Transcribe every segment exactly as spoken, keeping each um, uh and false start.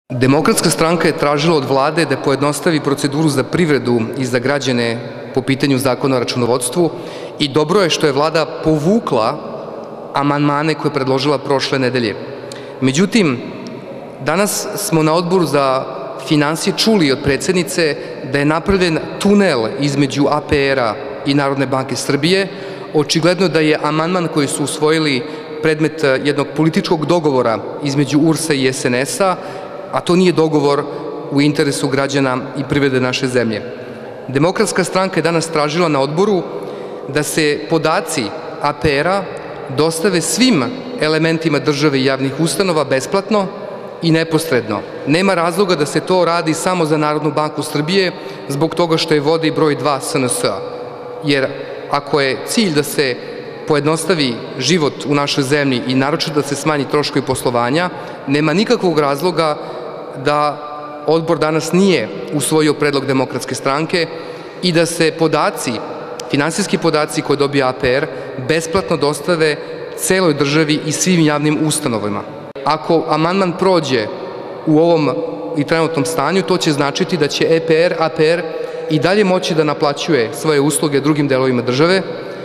Demokratska stranka je tražila od vlade da pojednostavi proceduru za privredu i za građane po pitanju zakona o računovodstvu i dobro je što je vlada povukla amandmane koje je predložila prošle nedelje. Međutim, danas smo na Odboru za finansije čuli od predsednice da je napravljen tunel između A P R-a i Narodne banke Srbije. Očigledno da je amandman koji su usvojili predmet jednog političkog dogovora između U R S-a i S N S-a, a to nije dogovor u interesu građana i privrede naše zemlje. Demokratska stranka je danas tražila na odboru da se podaci A P R-a dostave svim elementima države i javnih ustanova besplatno i neposredno. Nema razloga da se to radi samo za Narodnu banku Srbije zbog toga što je vodi broj dva S N S-a. Jer ako je cilj da se pojednostavi život u našoj zemlji i naročito da se smanji troškovi poslovanja, nema nikakvog razloga da odbor danas nije usvojio predlog Demokratske stranke i da se podaci, finansijski podaci koje dobija A P R, besplatno dostave celoj državi i svim javnim ustanovama. Ako amandman prođe u ovom i trenutnom stanju, to će značiti da će E P R, A P R i dalje moći da naplaćuje svoje usluge drugim delovima države,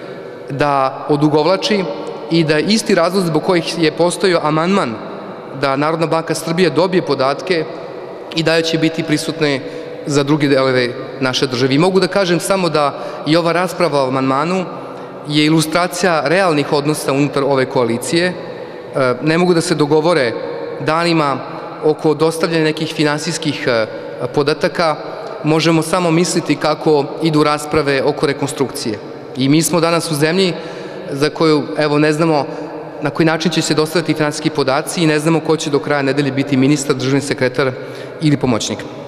da odugovlači i da isti razlog zbog kojih je postojao amandman da Narodna banka Srbije dobije podatke i da će biti prisutne za druge delove naše države. I mogu da kažem samo da i ova rasprava o amandmanu je ilustracija realnih odnosa unutar ove koalicije. Ne mogu da se dogovore danima oko dostavljanja nekih finansijskih podataka, možemo samo misliti kako idu rasprave oko rekonstrukcije. I mi smo danas u zemlji za koju, evo, ne znamo na koji način će se dostaviti finansijski podaci i ne znamo ko će do kraja nedelje biti ministar, državni sekretar ili pomoćnik.